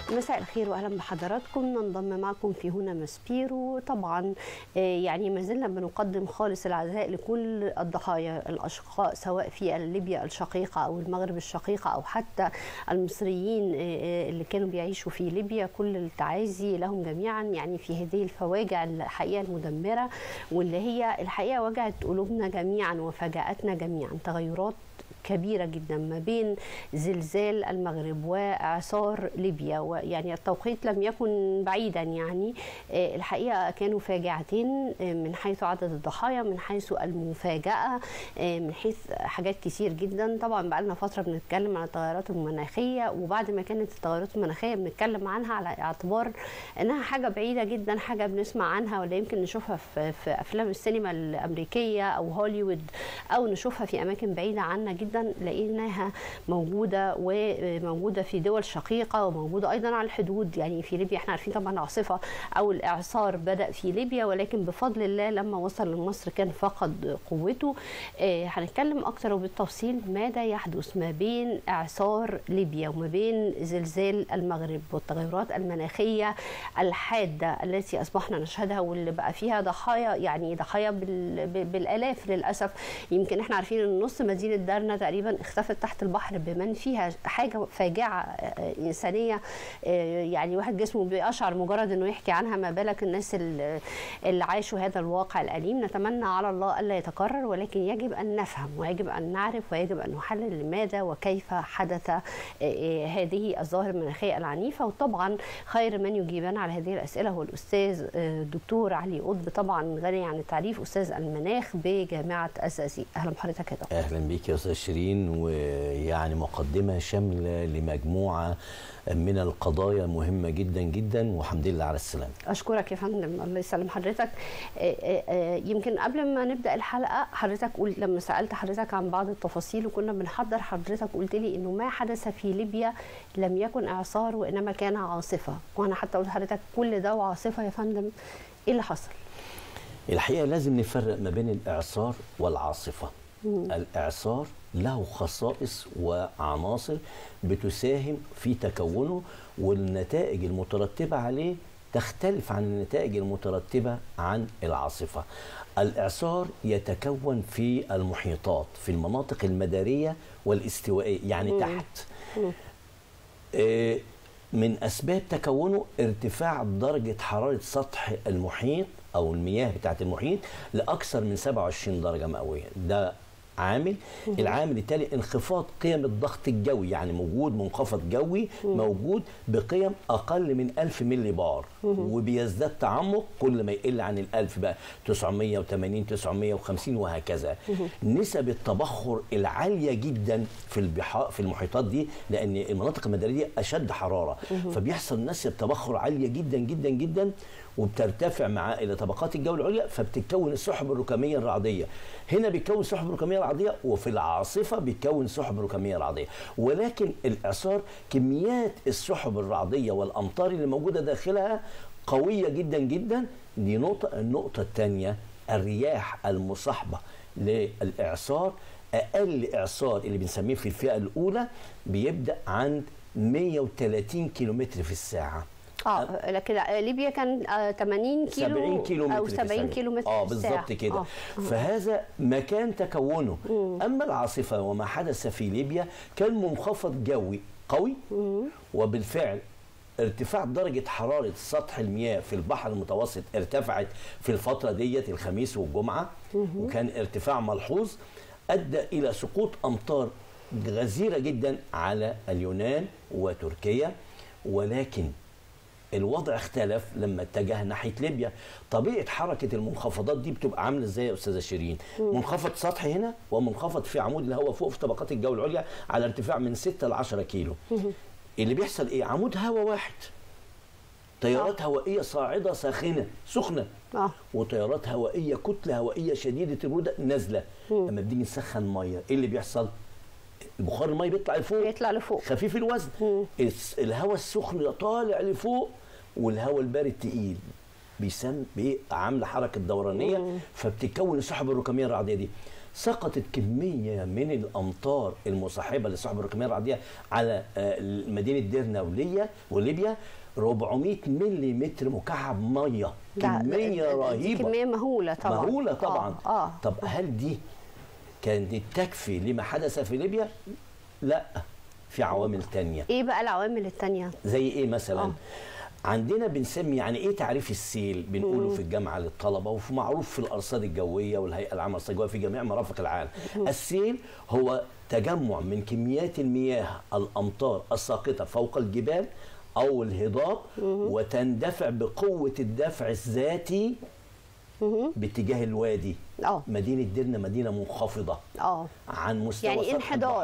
مساء الخير واهلا بحضراتكم. ننضم معكم في هنا ماسبيرو. طبعا يعني ما زلنا بنقدم خالص العزاء لكل الضحايا الاشقاء، سواء في ليبيا الشقيقه او المغرب الشقيقه او حتى المصريين اللي كانوا بيعيشوا في ليبيا. كل التعازي لهم جميعا يعني في هذه الفواجع الحقيقه المدمره، واللي هي الحقيقه وجعت قلوبنا جميعا وفاجأتنا جميعا. تغيرات كبيرة جدا ما بين زلزال المغرب وإعصار ليبيا، ويعني التوقيت لم يكن بعيدا. يعني الحقيقة كانوا فاجعتين من حيث عدد الضحايا، من حيث المفاجأة، من حيث حاجات كتير جدا. طبعا بقى لنا فترة بنتكلم عن التغيرات المناخية، وبعد ما كانت التغيرات المناخية بنتكلم عنها على اعتبار انها حاجة بعيدة جدا، حاجة بنسمع عنها ولا يمكن نشوفها في افلام السينما الامريكية او هوليوود، او نشوفها في اماكن بعيدة عنا جدا. لقيناها موجودة، وموجودة في دول شقيقة، وموجودة أيضا على الحدود. يعني في ليبيا احنا عارفين طبعا العاصفة أو الإعصار بدأ في ليبيا، ولكن بفضل الله لما وصل لمصر كان فقد قوته. هنتكلم أكتر وبالتفصيل ماذا يحدث ما بين إعصار ليبيا وما بين زلزال المغرب والتغيرات المناخية الحادة التي أصبحنا نشهدها، واللي بقى فيها ضحايا، يعني ضحايا بالآلاف للأسف. يمكن احنا عارفين أن نص مدينة درنا تقريبا اختفت تحت البحر بمن فيها. حاجه فاجعه انسانيه، يعني واحد جسمه بيقشعر مجرد انه يحكي عنها، ما بالك الناس اللي عاشوا هذا الواقع الاليم. نتمنى على الله الا يتكرر، ولكن يجب ان نفهم ويجب ان نعرف ويجب ان نحلل لماذا وكيف حدث هذه الظاهره المناخيه العنيفه. وطبعا خير من يجيبنا على هذه الاسئله هو الاستاذ الدكتور علي قطب، طبعا غني عن التعريف، استاذ المناخ بجامعه الزقازيق. اهلا بحضرتك يا دكتور. اهلا بيك يا استاذ شيرين، ويعني مقدمة شاملة لمجموعة من القضايا مهمة جدا جدا، والحمد لله على السلامة. أشكرك يا فندم، الله يسلم حضرتك. يمكن قبل ما نبدأ الحلقة حضرتك قلت، لما سألت حضرتك عن بعض التفاصيل وكنا بنحضر، حضرتك قلت لي إنه ما حدث في ليبيا لم يكن إعصار وإنما كان عاصفة، وأنا حتى قلت لحضرتك كل ده وعاصفة يا فندم. إيه اللي حصل؟ الحقيقة لازم نفرق ما بين الإعصار والعاصفة. الإعصار له خصائص وعناصر بتساهم في تكونه، والنتائج المترتبة عليه تختلف عن النتائج المترتبة عن العاصفة. الإعصار يتكون في المحيطات، في المناطق المدارية والاستوائية، يعني تحت. من أسباب تكونه ارتفاع درجة حرارة سطح المحيط أو المياه بتاعة المحيط لأكثر من 27 درجة مئوية. ده عامل. العامل التالي انخفاض قيم الضغط الجوي، يعني موجود منخفض جوي موجود بقيم أقل من 1000 ملي بار، وبيزداد تعمق كل ما يقل عن ال1000 بقى 980 950 وهكذا. نسب التبخر العالية جدا في المحيطات دي، لأن المناطق المدارية أشد حرارة، فبيحصل نسب تبخر عالية جدا جدا جدا، وبترتفع معاه الى طبقات الجو العليا، فبتتكون السحب الركاميه الرعديه. هنا بيتكون سحب ركاميه رعديه، وفي العاصفه بيتكون سحب ركاميه رعديه. ولكن الاعصار كميات السحب الرعديه والامطار اللي موجوده داخلها قويه جدا جدا. دي نقطه. النقطه الثانيه الرياح المصاحبه للاعصار. اقل اعصار اللي بنسميه في الفئه الاولى بيبدا عند 130 كيلومتر في الساعه. لكن ليبيا كان 80 كيلو 70 كيلومتر او 70 كيلومتر في الساعه. بالظبط كده. فهذا مكان تكونه. اما العاصفه وما حدث في ليبيا كان منخفض جوي قوي، وبالفعل ارتفاع درجه حراره سطح المياه في البحر المتوسط ارتفعت في الفتره ديت الخميس والجمعه، وكان ارتفاع ملحوظ ادى الى سقوط امطار غزيره جدا على اليونان وتركيا. ولكن الوضع اختلف لما اتجه ناحيه ليبيا. طبيعه حركه المنخفضات دي بتبقى عامله ازاي يا استاذه شيرين؟ منخفض سطحي هنا، ومنخفض في عمود الهواء فوق في طبقات الجو العليا على ارتفاع من 6 ل 10 كيلو. اللي بيحصل ايه؟ عمود هواء واحد، تيارات هوائيه صاعده سخنه، وتيارات هوائيه كتله هوائيه شديده البروده نازله. لما بنيجي نسخن ميه ايه اللي بيحصل؟ بخار الميه بيطلع لفوق خفيف الوزن. الهواء السخن طالع لفوق، والهواء البارد تقيل، عامله حركه دورانيه، فبتتكون السحب الركاميه الرعديه دي. سقطت كميه من الامطار المصاحبه للسحب الرقميه الرعديه على مدينه ديرنا وليبيا 400 ملم مكعب ميه، كميه رهيبه، كميه مهوله طبعا، مهوله طبعا. طب هل دي كانت تكفي لما حدث في ليبيا؟ لا، في عوامل تانية. ايه بقى العوامل التانية؟ زي ايه مثلا؟ عندنا بنسمي يعني ايه تعريف السيل، بنقوله في الجامعه للطلبه، وفي معروف في الارصاد الجويه والهيئه العامه للارصاد الجويه في جميع مرافق العالم. السيل هو تجمع من كميات المياه الامطار الساقطه فوق الجبال او الهضاب، وتندفع بقوه الدفع الذاتي باتجاه الوادي. مدينه ديرنا مدينه منخفضه عن مستوى يعني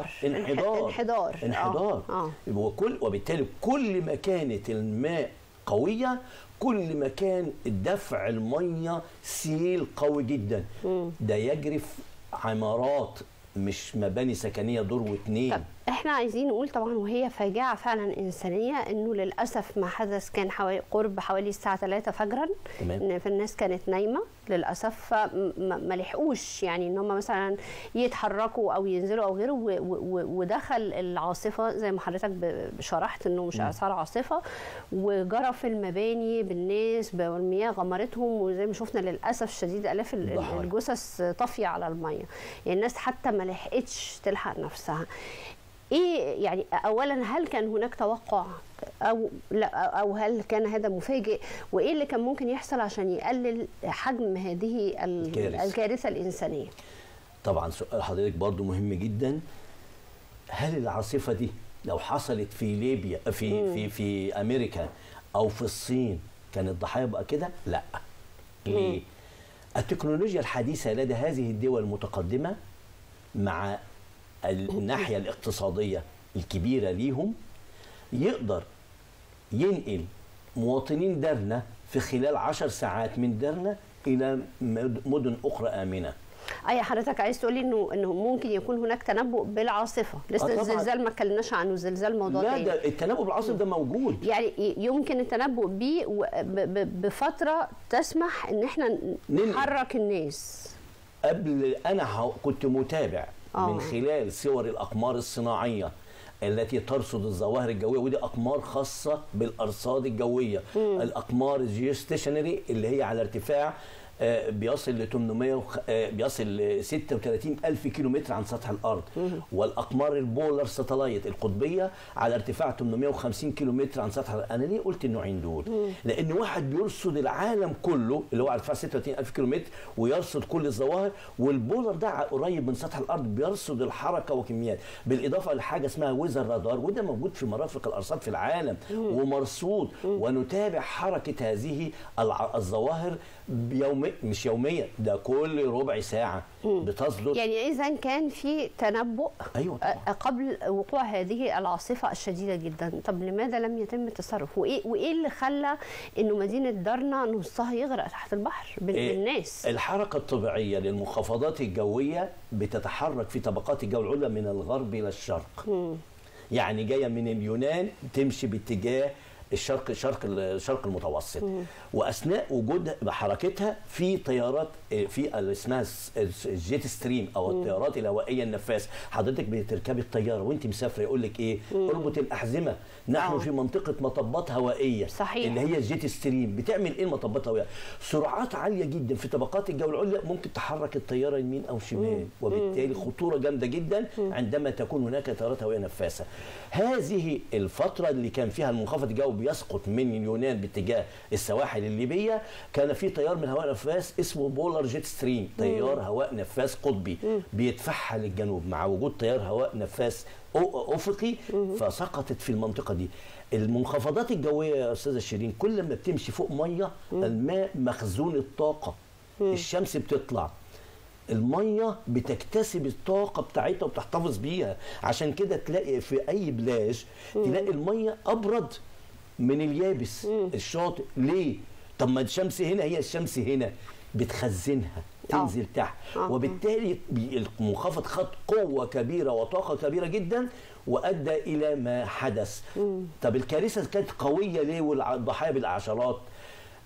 انحدار. وبالتالي كل ما كانت الماء قويه كل ما كان دفع الميه سيل قوي جدا. ده يجري في عمارات مش مباني سكنيه دور واثنين. طب احنا عايزين نقول طبعا، وهي فاجعه فعلا انسانيه، انه للاسف ما حدث كان قرب حوالي الساعه 3 فجرا. تمام. فالناس كانت نايمه للاسف، ما لحقوش يعني ان هم مثلا يتحركوا او ينزلوا او غيره، ودخل العاصفه زي ما حضرتك شرحت انه مش اثار عاصفه، وجرى في المباني بالناس والمياه غمرتهم، وزي ما شفنا للاسف الشديد الاف الجثث طافيه على الميه. يعني الناس حتى ما لحقتش تلحق نفسها. ايه يعني اولا، هل كان هناك توقع او لا، او هل كان هذا مفاجئ؟ وايه اللي كان ممكن يحصل عشان يقلل حجم هذه الكارثه الانسانيه؟ طبعا سؤال حضرتك برضو مهم جدا. هل العاصفه دي لو حصلت في ليبيا في امريكا او في الصين كان الضحايا بقى كده؟ لا. ليه؟ التكنولوجيا الحديثه لدى هذه الدول المتقدمه مع الناحية الاقتصادية الكبيرة ليهم يقدر ينقل مواطنين درنا في خلال 10 ساعات من درنا إلى مدن أخرى آمنة. أي حضرتك عايز تقولي إنه ممكن يكون هناك تنبؤ بالعاصفة؟ لسه الزلزال ما اتكلمناش عنه، زلزال موضوع تاني. لا، ده التنبؤ بالعاصفة ده موجود. يعني يمكن التنبؤ بيه بفترة تسمح إن احنا نحرك الناس. قبل أنا كنت متابع من خلال صور الأقمار الصناعية التي ترصد الظواهر الجوية، ودي أقمار خاصة بالأرصاد الجوية. الأقمار الجيوستيشنري اللي هي على ارتفاع بيصل ل 36,000 كيلومتر عن سطح الارض، والاقمار البولار ساتلايت القطبيه على ارتفاع 850 كيلومتر عن سطح الارض. انا ليه قلت النوعين دول؟ لان واحد بيرصد العالم كله اللي هو على ارتفاع 36,000 كيلومتر ويرصد كل الظواهر، والبولار ده قريب من سطح الارض بيرصد الحركه وكميات، بالاضافه لحاجه اسمها ويزر رادار، وده موجود في مرافق الارصاد في العالم ومرصود، ونتابع حركه هذه الظواهر مش يوميا، ده كل ربع ساعة بتصدر. يعني إذا كان في تنبؤ أيوة قبل وقوع هذه العاصفة الشديدة جدا. طب لماذا لم يتم التصرف؟ وإيه اللي خلى إنه مدينة درنا نصها يغرق تحت البحر بالناس؟ الحركة الطبيعية للمنخفضات الجوية بتتحرك في طبقات الجو العليا من الغرب إلى الشرق. يعني جاية من اليونان تمشي باتجاه الشرق المتوسط، واثناء وجود حركتها في طيارات في اللي اسمها الجيت ستريم او الطيارات الهوائيه النفاثه. حضرتك بتركبي الطياره وانت مسافره يقول لك ايه؟ اربط الاحزمه، نحن في منطقه مطبات هوائيه. صحيح. اللي هي الجيت ستريم بتعمل ايه المطبات الهوائيه؟ سرعات عاليه جدا في طبقات الجو العليا ممكن تحرك الطياره يمين او شمال، وبالتالي خطوره جامده جدا عندما تكون هناك طيارات هوائيه نفاثه. هذه الفتره اللي كان فيها المنخفض الجوي بيسقط من اليونان باتجاه السواحل الليبيه، كان في طيار من هواء نفاث اسمه بولار جيت ستريم، طيار هواء نفاث قطبي بيتفحل للجنوب مع وجود طيار هواء نفاث افقي، فسقطت في المنطقه دي. المنخفضات الجويه يا استاذه شيرين كل ما بتمشي فوق ميه، الماء مخزون الطاقه، الشمس بتطلع، الميه بتكتسب الطاقه بتاعتها وبتحتفظ بيها، عشان كده تلاقي في اي بلاج تلاقي الميه ابرد من اليابس الشاطئ. ليه؟ طب ما الشمس هنا، هي الشمس هنا بتخزنها تنزل تحت، وبالتالي المنخفض خد قوه كبيره وطاقه كبيره جدا وادى الى ما حدث. طب الكارثه كانت قويه ليه والضحايا بالعشرات؟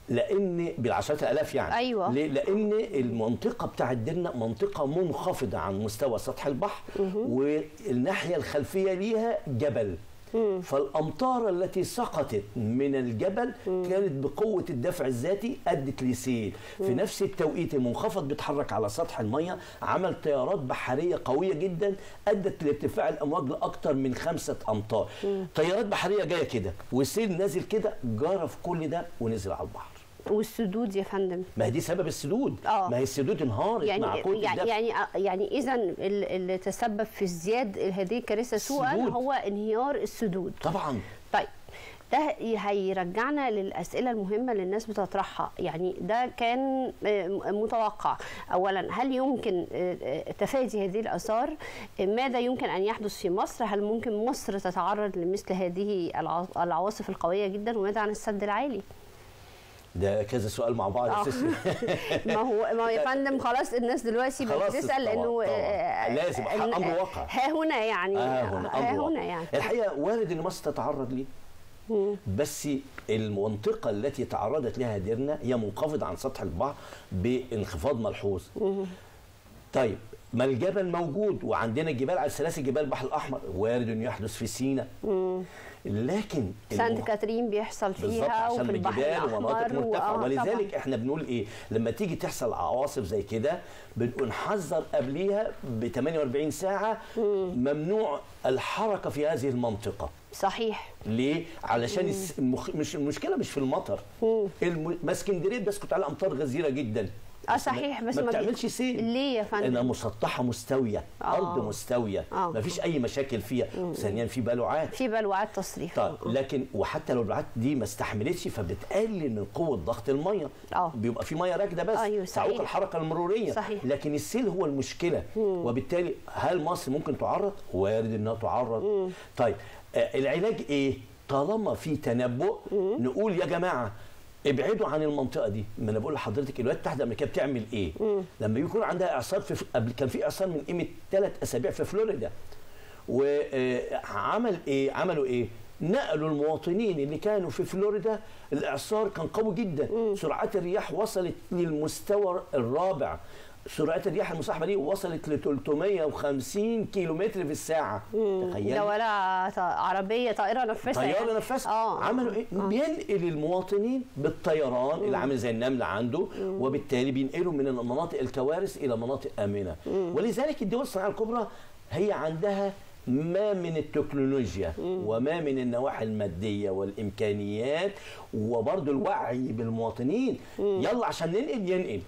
لان بالعشرات الالاف يعني. أيوة. ليه؟ لان المنطقه بتاعت ديرنا منطقه منخفضه عن مستوى سطح البحر، والناحيه الخلفيه ليها جبل. فالامطار التي سقطت من الجبل كانت بقوه الدفع الذاتي ادت لسيل. في نفس التوقيت المنخفض بيتحرك على سطح الميه، عمل تيارات بحريه قويه جدا ادت لارتفاع الامواج لاكثر من 5 أمتار. تيارات بحريه جايه كده والسيل نازل كده، جرى في كل ده ونزل على البحر. والسدود يا فندم، ما هي دي سبب السدود. ما هي السدود انهارت مع قوه الدفع. يعني اذا اللي تسبب في ازدياد هذه الكارثه سوءا هو انهيار السدود. طبعا. طيب ده هيرجعنا للاسئله المهمه اللي الناس بتطرحها. يعني ده كان متوقع. اولا، هل يمكن تفادي هذه الاثار؟ ماذا يمكن ان يحدث في مصر؟ هل ممكن مصر تتعرض لمثل هذه العواصف القويه جدا؟ وماذا عن السد العالي؟ ده كذا سؤال مع بعض. ما هو يا فندم خلاص الناس دلوقتي بتسال لانه لازم امر واقع. ها هنا يعني ها هنا يعني الحقيقه وارد ان مصر تتعرض ليه، بس المنطقه التي تعرضت لها ديرنا هي منخفضه عن سطح البحر بانخفاض ملحوظ. طيب ما الجبل موجود وعندنا جبال على سلاسل جبال البحر الاحمر، وارد انه يحدث في سيناء. لكن سانت كاترين بيحصل فيها وفي البحر الاحمر ومناطق مرتفعه. ولذلك احنا بنقول ايه لما تيجي تحصل عواصف زي كده، بنحذر قبليها ب 48 ساعه ممنوع الحركه في هذه المنطقه. صحيح. ليه؟ علشان مش المشكله مش في المطر. ما اسكندريه بيسقط عليها امطار غزيره جدا. صحيح، بس ما بتعملش سيل. ليه يا فندم؟ انها مسطحه مستويه، ارض مستويه، ما فيش اي مشاكل فيها. ثانيا في بلوعات تصريف. طيب لكن وحتى لو البلوعات دي ما استحملتش فبتقلل من قوه ضغط الميه. بيبقى في ميه راكده بس تعوق الحركه المروريه. صحيح. لكن السيل هو المشكله. وبالتالي هل مصر ممكن تعرض؟ وارد انها تعرض. طيب العلاج ايه؟ طالما في تنبؤ نقول يا جماعه ابعدوا عن المنطقه دي. ما انا بقول لحضرتك الولايات المتحده الامريكيه بتعمل ايه؟ لما يكون عندها اعصار قبل كان في اعصار من قيمه 3 أسابيع في فلوريدا، وعمل ايه؟ عملوا ايه؟ نقلوا المواطنين اللي كانوا في فلوريدا. الاعصار كان قوي جدا، سرعات الرياح وصلت للمستوى الرابع. سرعات الرياح المصاحبه دي وصلت ل 350 كيلومتر في الساعه. تخيل. ده ولا عربيه طائره نفسها. عملوا ايه؟ بينقل المواطنين بالطيران اللي عامل زي النمل عنده، وبالتالي بينقلوا من مناطق الكوارث الى مناطق امنه. ولذلك الدول الصناعيه الكبرى هي عندها ما من التكنولوجيا وما من النواحي الماديه والامكانيات وبرضه الوعي بالمواطنين. يلا عشان ننقل ينقل.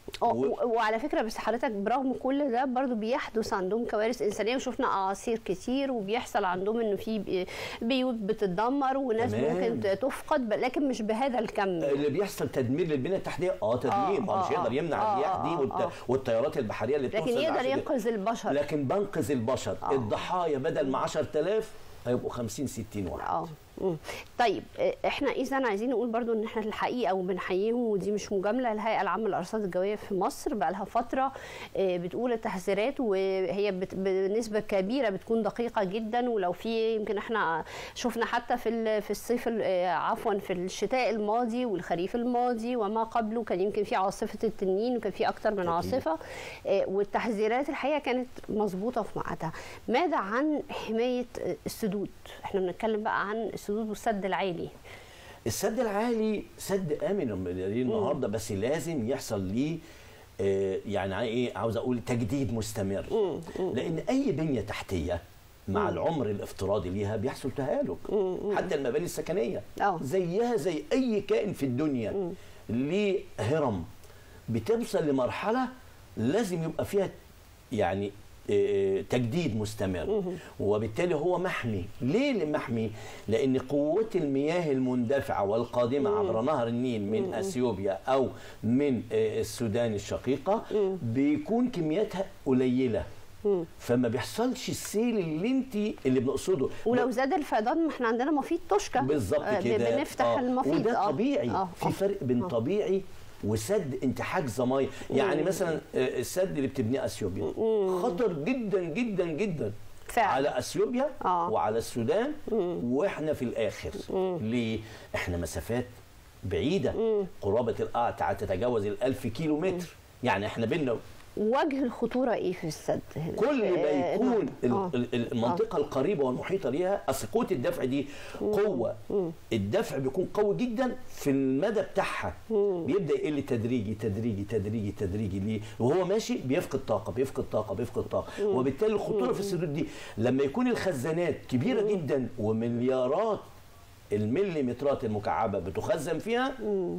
وعلى فكره بس حضرتك برغم كل ده برضو بيحدث عندهم كوارث انسانيه، وشفنا اعاصير كتير، وبيحصل عندهم انه في بيوت بتتدمر وناس ممكن تفقد، لكن مش بهذا الكم. اللي بيحصل تدمير للبنيه التحتيه تدمير. مش يقدر يمنع الرياح دي والتيارات البحريه اللي بتوصل، لكن يقدر ينقذ البشر. لكن بنقذ البشر. الضحايا بدل ما 10,000 هيبقوا 50-60 واحد. طيب احنا اذا عايزين نقول برضو ان احنا الحقيقه وبنحييهم، ودي مش مجامله، الهيئه العامه للارصاد الجويه في مصر بقى لها فتره بتقول التحذيرات، وهي بنسبه كبيره بتكون دقيقه جدا. ولو في يمكن احنا شفنا حتى في الصيف عفوا في الشتاء الماضي والخريف الماضي وما قبله كان يمكن في عاصفه التنين وكان في اكتر من عاصفه، والتحذيرات الحقيقه كانت مظبوطه في ميعادها. ماذا عن حمايه السدود؟ احنا بنتكلم بقى عن السدود والسد العالي. السد العالي سد امن النهارده، بس لازم يحصل ليه يعني ايه، عاوز اقول تجديد مستمر. لان اي بنيه تحتيه مع العمر الافتراضي ليها بيحصل تهالك. حتى المباني السكنيه زيها زي اي كائن في الدنيا ليه هرم، بتوصل لمرحله لازم يبقى فيها يعني تجديد مستمر، وبالتالي هو محمي. ليه محمي؟ لأن قوة المياه المندفعة والقادمة عبر نهر النيل من أثيوبيا أو من السودان الشقيقة بيكون كمياتها قليلة، فما بيحصلش السيل اللي بنقصده. ولو زاد الفيضان ما احنا عندنا مفيض توشكا بالظبط كده، بنفتح المفيض. وده طبيعي. في فرق بين طبيعي وسد انتحاج ميه. يعني مثلا السد اللي بتبنيه اثيوبيا خطر جدا جدا جدا فعلا على اثيوبيا وعلى السودان، واحنا في الاخر. ليه؟ احنا مسافات بعيده، قرابه تتجاوز ال1000 كيلو متر. يعني احنا بينا وجه الخطوره ايه في السد؟ كل ما يكون المنطقه القريبه والمحيطه ليها، اصل قوه الدفع دي قوه، الدفع بيكون قوي جدا في المدى بتاعها، بيبدا يقل تدريجي تدريجي تدريجي تدريجي، ليه؟ وهو ماشي بيفقد طاقه بيفقد طاقه بيفقد طاقه، وبالتالي الخطوره في السدود دي لما يكون الخزانات كبيره جدا ومليارات المليمترات المكعبه بتخزن فيها،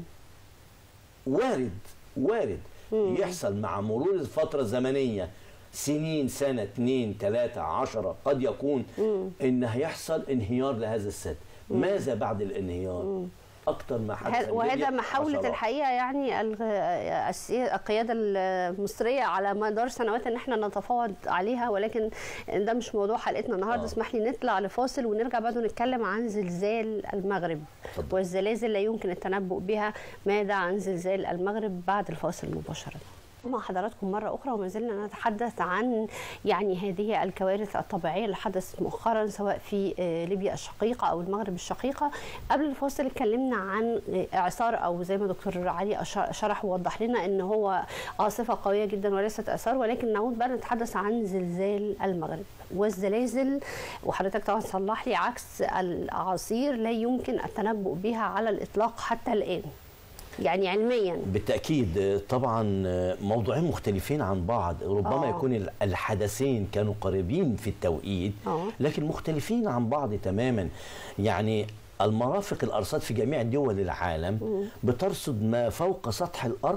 وارد يحصل مع مرور الفترة الزمنية، سنين، سنة، 2، 3، 10، قد يكون إن هيحصل انهيار لهذا السد. ماذا بعد الانهيار؟ أكتر ما حدث، وهذا محاولة الحقيقة يعني القيادة المصرية على مدار سنوات ان احنا نتفاوض عليها، ولكن ده مش موضوع حلقتنا النهارده. اسمح لي نطلع لفاصل ونرجع بعد نتكلم عن زلزال المغرب والزلازل لا يمكن التنبؤ بها. ماذا عن زلزال المغرب بعد الفاصل مباشرة. مع حضراتكم مرة أخرى، وما زلنا نتحدث عن يعني هذه الكوارث الطبيعية اللي حدثت مؤخرا سواء في ليبيا الشقيقة أو المغرب الشقيقة. قبل الفاصل اتكلمنا عن إعصار، أو زي ما دكتور علي شرح ووضح لنا إن هو عاصفة قوية جدا وليست إعصار، ولكن نعود بقى نتحدث عن زلزال المغرب والزلازل. وحضرتك طبعا صلح لي، عكس الأعاصير لا يمكن التنبؤ بها على الإطلاق حتى الآن، يعني علميا. بالتأكيد طبعا موضوعين مختلفين عن بعض، ربما يكون الحدثين كانوا قريبين في التوقيت لكن مختلفين عن بعض تماما. يعني المرافق الأرصاد في جميع دول العالم بترصد ما فوق سطح الأرض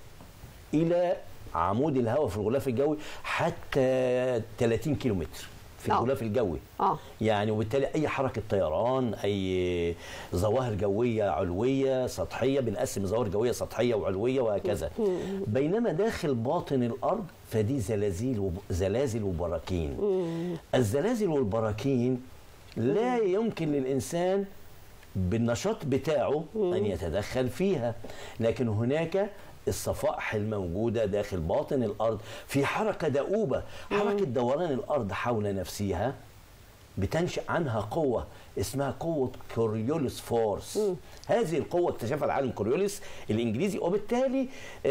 إلى عمود الهواء في الغلاف الجوي حتى 30 كيلومتر في الغلاف الجوي. يعني وبالتالي اي حركه طيران، اي ظواهر جويه علويه سطحيه، بنقسم ظواهر جويه سطحيه وعلويه وهكذا. بينما داخل باطن الارض فدي زلازل وبراكين. الزلازل والبراكين لا يمكن للانسان بالنشاط بتاعه ان يتدخل فيها، لكن هناك الصفائح الموجودة داخل باطن الأرض في حركة دؤوبة، حركة دوران الأرض حول نفسها بتنشأ عنها قوة اسمها قوة كوريوليس فورس. هذه القوة اكتشفها العالم كوريوليس الإنجليزي، وبالتالي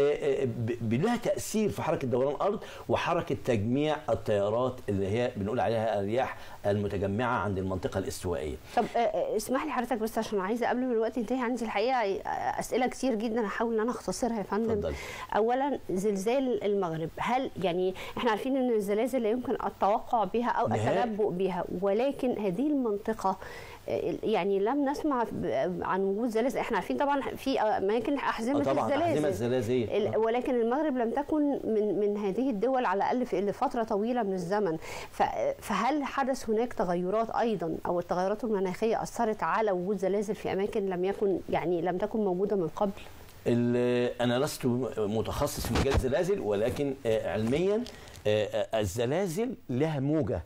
لها تأثير في حركة دوران الأرض وحركة تجميع التيارات اللي هي بنقول عليها الرياح المتجمعة عند المنطقة الاستوائية. طب اسمح لي حضرتك بس عشان عايزة قبل ما الوقت ينتهي، عندي الحقيقة أسئلة كتير جدا هحاول إن أنا أختصرها يا فندم. اتفضل. أولا زلزال المغرب، هل يعني احنا عارفين إن الزلازل لا يمكن التوقع بها أو التنبؤ بها، ولكن هذه المنطقة يعني لم نسمع عن وجود زلازل. احنا عارفين طبعا في اماكن احزمه الزلازل، ولكن المغرب لم تكن من هذه الدول على الاقل لفتره طويله من الزمن. فهل حدث هناك تغيرات ايضا، او التغيرات المناخيه اثرت على وجود زلازل في اماكن لم تكن موجوده من قبل؟ انا لست متخصص في مجال الزلازل، ولكن علميا الزلازل لها موجه.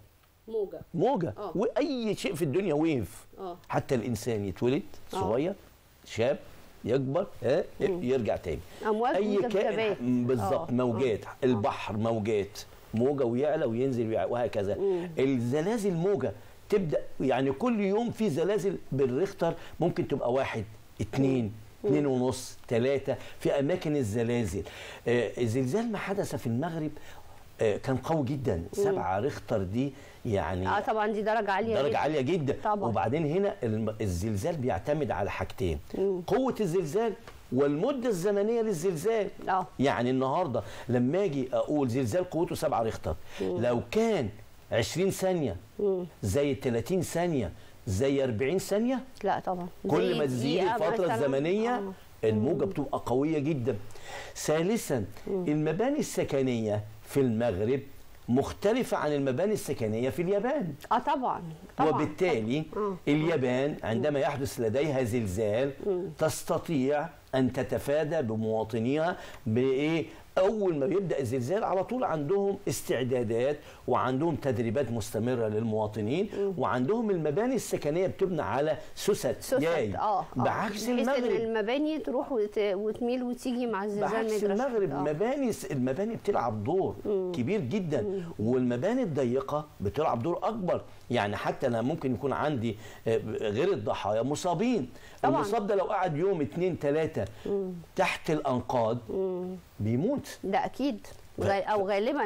واي شيء في الدنيا ويف. حتى الانسان يتولد صغير، شاب، يكبر، يرجع تاني. امواج وذبذبات بالظبط، موجات. البحر موجات، موجه ويعلى وينزل وهكذا. الزلازل موجه تبدا، يعني كل يوم في زلازل بالريختر ممكن تبقى 1، 2، 2.5، 3 في اماكن الزلازل. الزلزال ما حدث في المغرب كان قوي جدا. 7 ريختر دي يعني طبعا دي درجة عالية جدا طبعا. وبعدين هنا الزلزال بيعتمد على حاجتين، قوة الزلزال والمدة الزمنية للزلزال. يعني النهاردة لما اجي اقول زلزال قوته 7 ريختر، لو كان 20 ثانية زي 30 ثانية زي 40 ثانية، لا طبعا كل ما تزيد الفترة الزمنية الموجة بتبقى قوية جدا. ثالثا المباني السكنية في المغرب مختلفة عن المباني السكنية في اليابان. طبعا. وبالتالي اليابان عندما يحدث لديها زلزال تستطيع أن تتفادى بمواطنيها بإيه؟ أول ما يبدأ الزلزال على طول عندهم استعدادات وعندهم تدريبات مستمرة للمواطنين، وعندهم المباني السكنية بتبنى على سوست جاي. بعكس المغرب المباني تروح وتميل وتيجي مع الزلزال. بعكس المغرب المباني بتلعب دور كبير جدا، والمباني الضيقة بتلعب دور أكبر. يعني حتى انا ممكن يكون عندي غير الضحايا مصابين. طبعاً. المصاب ده لو قعد يوم 2 3 تحت الانقاض بيموت. ده اكيد، او غالبا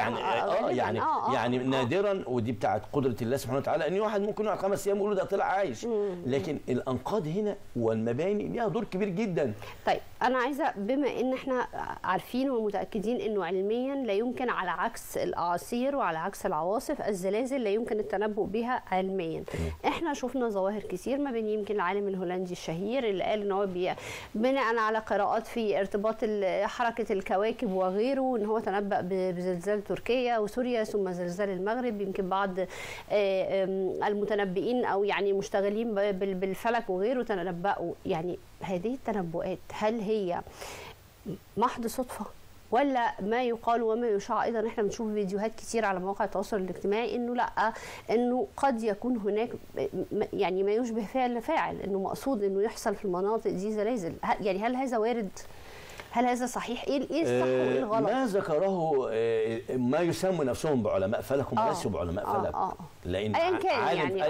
يعني نادرا، ودي بتاعت قدره الله سبحانه وتعالى، ان واحد ممكن يقعد 5 ايام يقولوا ده طلع عايش. لكن الانقاض هنا والمباني ليها دور كبير جدا. طيب انا عايزه، بما ان احنا عارفين ومتاكدين انه علميا لا يمكن، على عكس الاعاصير وعلى عكس العواصف، الزلازل لا يمكن التنبؤ بها علميا. احنا شفنا ظواهر كتير، ما بين يمكن العالم الهولندي الشهير اللي قال ان هو بناء على قراءات في ارتباط حركه الكواكب وغيره، ان هو تنبأ بزلزال تركيا وسوريا ثم زلزال المغرب. يمكن بعض المتنبئين او يعني مشتغلين بالفلك وغيره تنبأوا. يعني هذه التنبؤات هل هي محض صدفه، ولا ما يقال وما يشاع؟ ايضا احنا بنشوف فيديوهات كتير على مواقع التواصل الاجتماعي انه لا، انه قد يكون هناك يعني ما يشبه فاعل، انه مقصود انه يحصل في المناطق دي زلازل. يعني هل هذا وارد؟ هل هذا صحيح؟ ايه الصح وايه الغلط؟ ما ذكره ما يسموا نفسهم بعلماء فلك، هم ليسوا بعلماء فلك. لان عالم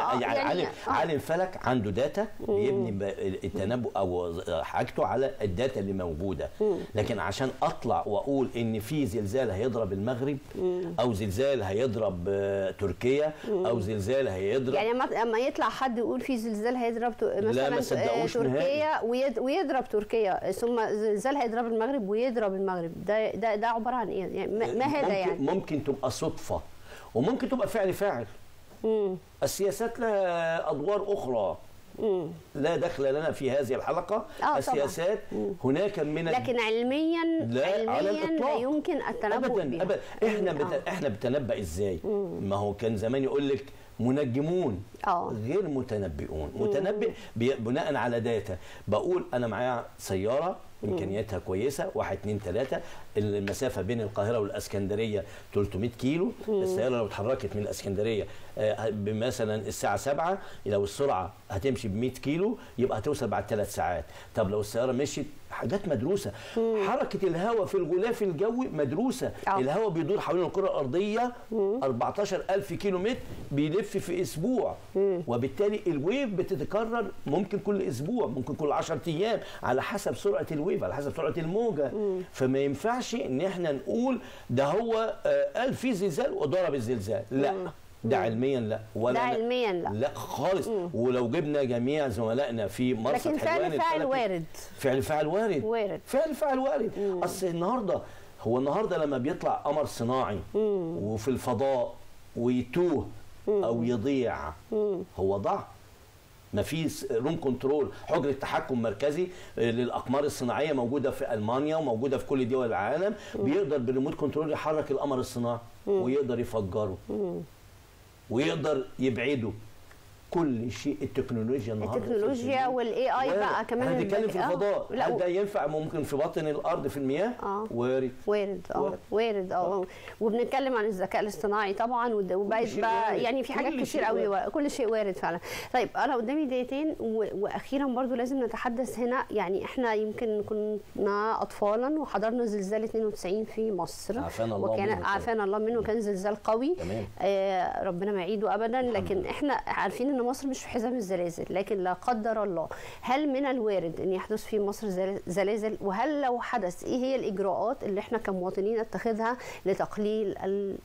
عالم فلك عنده داتا بيبني التنبؤ او حاجته على الداتا اللي موجوده. لكن عشان اطلع واقول ان في زلزال هيضرب المغرب او زلزال هيضرب تركيا او زلزال هيضرب، يعني اما يطلع حد يقول في زلزال هيضرب مثلا تركيا ويضرب تركيا، ثم زلزال هيضرب المغرب ويضرب المغرب، ده عباره عن ايه؟ يعني ما هذا؟ يعني ممكن تبقى صدفه وممكن تبقى فاعل. السياسات لها ادوار اخرى لا دخل لنا في هذه الحلقه. السياسات هناك من لكن علميا لا يمكن التنبؤ بها. ابدا. احنا بنتنبأ ازاي؟ ما هو كان زمان يقول لك منجمون غير متنبئون. متنبئ بناء على داتا. بقول انا معايا سياره امكانياتها كويسه 1 2 3، المسافه بين القاهره والاسكندريه 300 كيلو. السياره لو اتحركت من الاسكندريه مثلا الساعه 7، لو السرعه هتمشي ب 100 كيلو يبقى هتوصل بعد 3 ساعات. طب لو السياره مشيت، حاجات مدروسه. حركه الهواء في الغلاف الجوي مدروسه. الهواء بيدور حوالين الكره الارضيه 14000 كيلو متر، بيلف في اسبوع، وبالتالي الويف بتتكرر ممكن كل اسبوع، ممكن كل 10 ايام، على حسب سرعه الويف، على حسب سرعه الموجه. فما ينفعش ان احنا نقول ده هو قال في زلزال وضرب الزلزال. لا، ده علميا لا، ولا ده علميا لا خالص. ولو جبنا جميع زملائنا في مرصد لكن فعل وارد. فعل وارد. اصل النهارده لما بيطلع قمر صناعي وفي الفضاء ويتوه او يضيع، هو ضاع. ما فيش روم كنترول، حجره تحكم مركزي للاقمار الصناعيه موجوده في المانيا وموجوده في كل دول العالم. بيقدر بالريموت كنترول يحرك القمر الصناعي ويقدر يفجره ويقدر يبعده. كل شيء التكنولوجيا النهارده، والاي اي بقى كمان. هنتكلم في الفضاء. هل ده ينفع؟ ممكن في باطن الارض في المياه. وارد. وبنتكلم عن الذكاء الاصطناعي طبعا، يعني في حاجات كتير قوي، كل شيء وارد فعلا. طيب انا قدامي دقيقتين، واخيرا برضو لازم نتحدث هنا. يعني احنا يمكن كنا اطفالا وحضرنا زلزال 92 في مصر، عافانا الله منه. كان زلزال قوي، ربنا ما يعيده ابدا. لكن احنا عارفين ان مصر مش في حزام الزلازل، لكن لا قدر الله هل من الوارد ان يحدث في مصر زلازل؟ وهل لو حدث ايه هي الاجراءات اللي احنا كمواطنين نتخذها لتقليل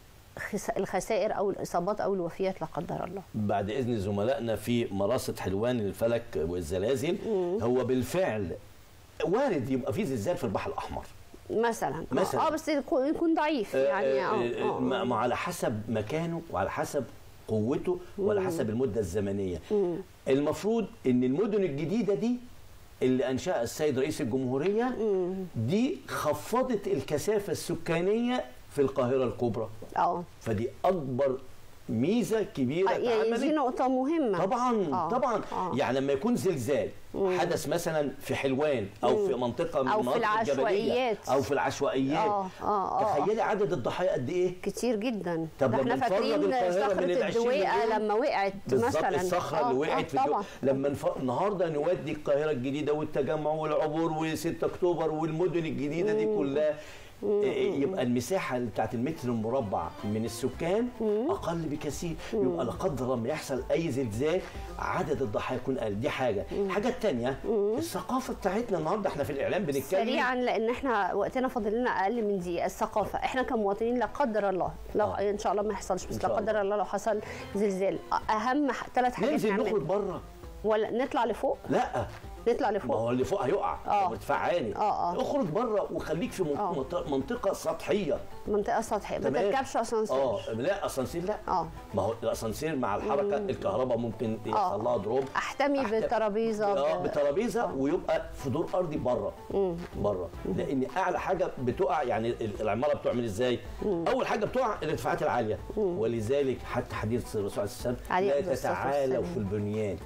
الخسائر او الاصابات او الوفيات لا قدر الله؟ بعد اذن زملائنا في مرصد حلوان للفلك والزلازل، هو بالفعل وارد يبقى في زلزال في البحر الاحمر مثلا. بس يكون ضعيف يعني. على حسب مكانه وعلى حسب قوته وعلى حسب المده الزمنيه. المفروض ان المدن الجديده دي اللي انشاها السيد رئيس الجمهوريه دي خفضت الكثافه السكانيه في القاهره الكبرى. فدي اكبر ميزه كبيره يعني دي نقطه مهمه طبعا. يعني لما يكون زلزال حدث مثلا في حلوان او في منطقه من المناطق الجبليه او في العشوائيات، تخيلي عدد الضحايا قد ايه؟ كتير جدا. طب احنا فاكرين صخره الدويقه لما وقعت مثلا، الصخره اللي وقعت في لما النهارده نودي القاهره الجديده والتجمع والعبور و6 اكتوبر والمدن الجديده دي كلها يبقى المساحه بتاعت المتر المربع من السكان اقل بكثير، يبقى لا قدر الله لما يحصل اي زلزال عدد الضحايا يكون اقل. دي حاجه. الحاجه الثانيه الثقافه بتاعتنا النهارده، احنا في الاعلام بنتكلم سريعا لان احنا وقتنا فاضل لنا اقل من دقيقه. الثقافه احنا كمواطنين لا قدر الله لو ان شاء الله ما يحصلش، بس لا قدر الله لو حصل زلزال اهم 3 حاجات ننزل نخرج بره ولا نطلع لفوق؟ لا نطلع لفوق، ما هو اللي فوق هيقع ارتفاع عالي. اخرج بره وخليك في منطقه سطحيه. منطقه سطحيه ما تركبش اسانسير. لا اسانسير لا. ما هو الاسانسير مع الحركه الكهرباء ممكن يحصل لها دروب. احتمي بالترابيزه بترابيزه ويبقى في دور ارضي بره. بره لان اعلى حاجه بتقع، يعني العماره بتعمل ازاي؟ اول حاجه بتقع الارتفاعات العاليه، ولذلك حتى حديث الرسول صلى الله عليه وسلم لا تتعالوا في البنيان.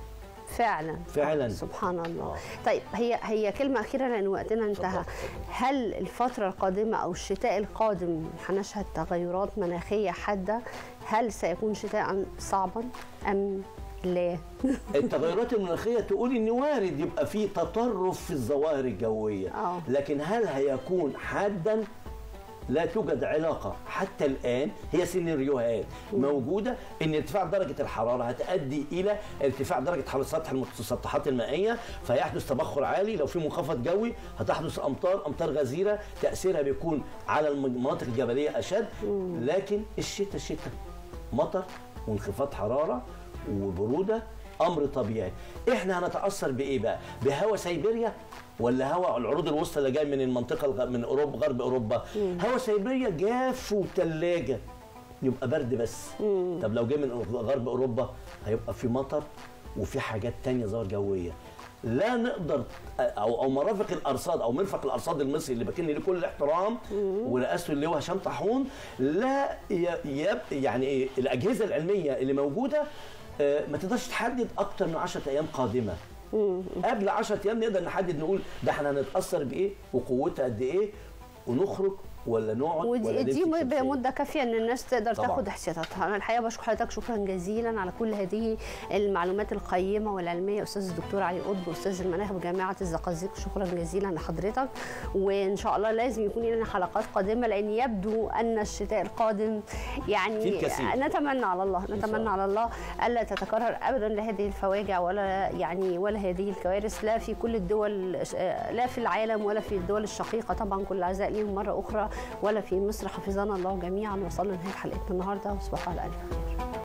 فعلا سبحان الله. طيب هي كلمه اخيره لان وقتنا انتهى. هل الفتره القادمه او الشتاء القادم هنشهد تغيرات مناخيه حاده؟ هل سيكون شتاء صعبا ام لا؟ التغيرات المناخيه تقول ان وارد يبقى في تطرف في الظواهر الجويه، لكن هل هيكون حادا؟ لا توجد علاقة حتى الآن، هي سيناريوهات موجودة إن ارتفاع درجة الحرارة هتؤدي إلى ارتفاع درجة حرارة سطح المسطحات المائية، فيحدث تبخر عالي. لو في منخفض جوي هتحدث أمطار غزيرة، تأثيرها بيكون على المناطق الجبلية أشد. لكن الشتاء مطر وانخفاض حرارة وبرودة، أمر طبيعي. إحنا هنتأثر بإيه بقى؟ بهواء سيبيريا ولا هواء العروض الوسطى اللي جاي من المنطقه من اوروبا غرب اوروبا؟ هواء سيبيريا جاف وثلاجه يبقى برد بس. طب لو جاي من غرب اوروبا هيبقى في مطر وفي حاجات ثانيه ظواهر جويه. لا نقدر او مرافق الارصاد او مرفق الارصاد المصري اللي بكن له كل الاحترام ورئاسته اللي هو هشام طاحون، لا يعني ايه الاجهزه العلميه اللي موجوده ما تقدرش تحدد اكتر من 10 ايام قادمه. قبل 10 ايام نقدر نحدد نقول ده احنا هنتاثر بايه وقوتها قد ايه ونخرج ولا نقعد ولا دي مده كافيه ان الناس تقدر تاخد احتياطاتها. انا الحقيقه بشكر حضرتك شكرا جزيلا على كل هذه المعلومات القيمه والعلميه. استاذ الدكتور علي قطب استاذ المناخ بجامعه الزقازيق، شكرا جزيلا لحضرتك. وان شاء الله لازم يكون لنا حلقات قادمه لان يبدو ان الشتاء القادم يعني نتمنى على الله الا تتكرر ابدا لهذه الفواجع ولا هذه الكوارث، لا في كل الدول، لا في العالم ولا في الدول الشقيقه. طبعا كل العزاء ليهم مره اخرى، ولا في مصر. حفظنا الله جميعا. وصلنا لنهايه حلقتنا النهارده وتصبحوا على الف خير.